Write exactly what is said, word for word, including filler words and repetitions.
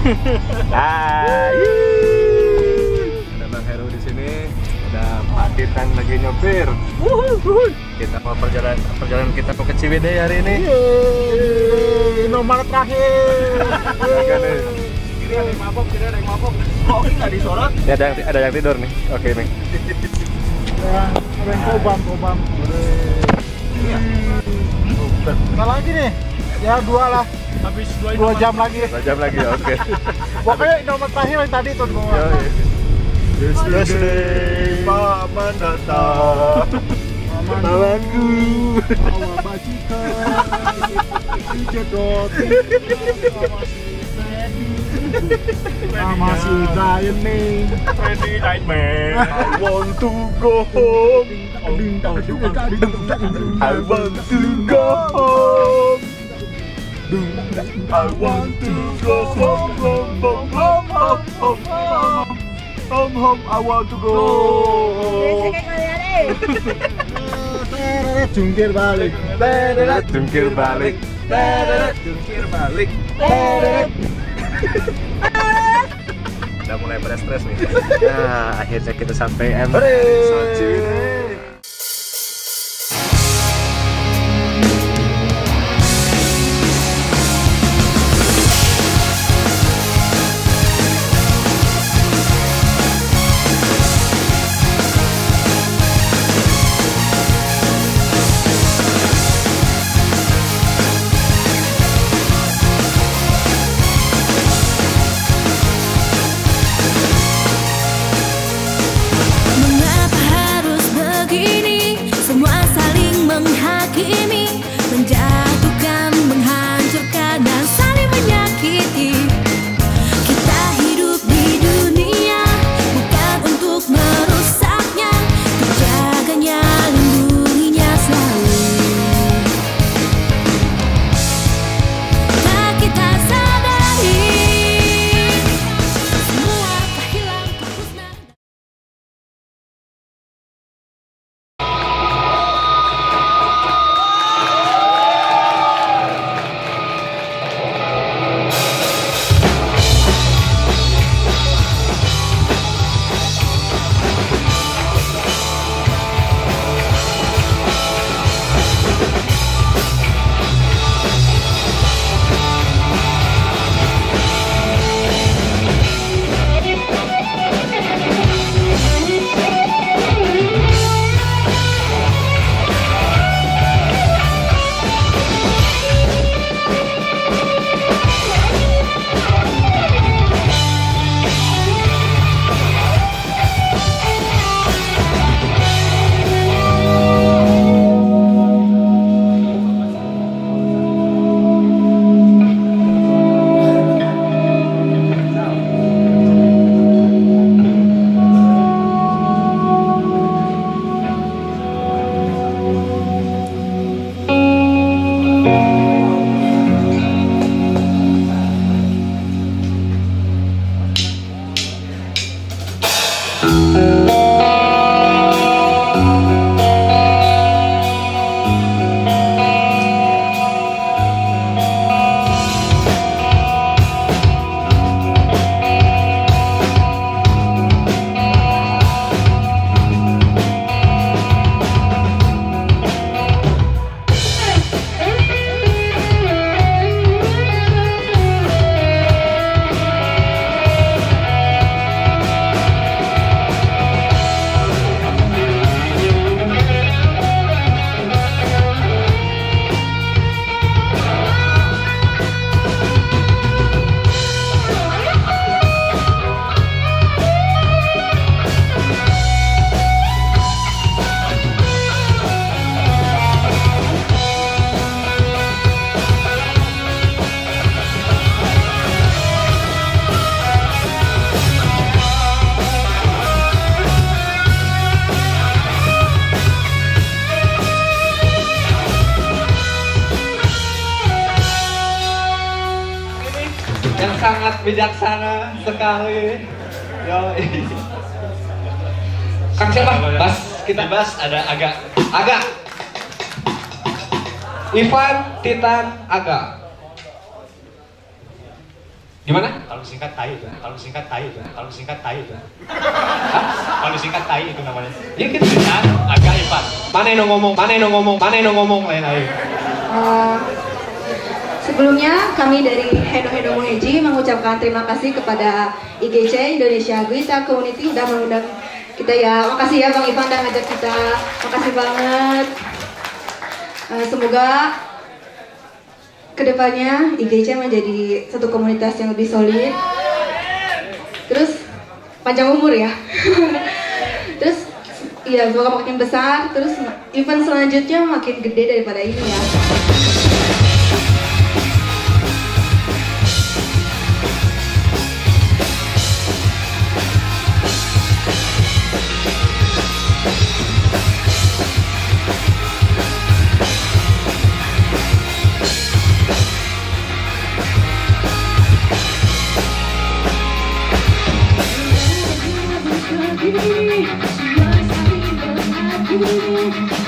Hai. Ada Bang Heru di sini, ada Pak Titan lagi nyopir. Kita mau perjalanan perjalanan kita mau ke Ciwidey hari ini. Yeay, nomor terakhir. Kiri ada yang mabok, kiri ada yang mabok. Kok ini nggak disorot? Ya, ada yang ada yang tidur nih. Oke nih. Ya, ada yang kobam, kobam. Iya. Kita lagi nih. Ya dua lah. Habis dua, dua jam lagi. Dua jam lagi, oke. Pokoknya nomor terakhir yang tadi tuh semua. Yesterday, paman datang. Ketahuanku. Bawa bajikan. Dijedot. Sama si Giant nih. Freddy Nightmare. I want to go home. I want to go home. I want to go home, home, home, home, home, home, home, home, home. I want to go home. Jungkir balik. Jungkir balik. Jungkir balik. Udah mulai pada stres nih. Nah, akhirnya kita sampai M. Ciwidey. yang sangat bijaksana sekali. Yo, Kang siapa? Bas, kita Bas ada Aga. Aga. Ivan, Titan, Aga. Gimana? Kalau singkat tai itu, kalau singkat tai itu, kalau singkat tai itu. Kalau singkat tai itu namanya. Ya kita bisa agak ipat. Mana yang ngomong, mana yang ngomong, mana yang ngomong lain lain. Uh, sebelumnya kami dari Hendo Hendo Muheji mengucapkan terima kasih kepada I G C Indonesia Guita Community udah mengundang kita ya. Makasih ya Bang Ivan udah ngajak kita. Makasih banget. Uh, semoga kedepannya I G C menjadi satu komunitas yang lebih solid. Terus panjang umur ya. Terus iya, semoga makin besar. Terus event selanjutnya makin gede daripada ini ya. We'll be right back.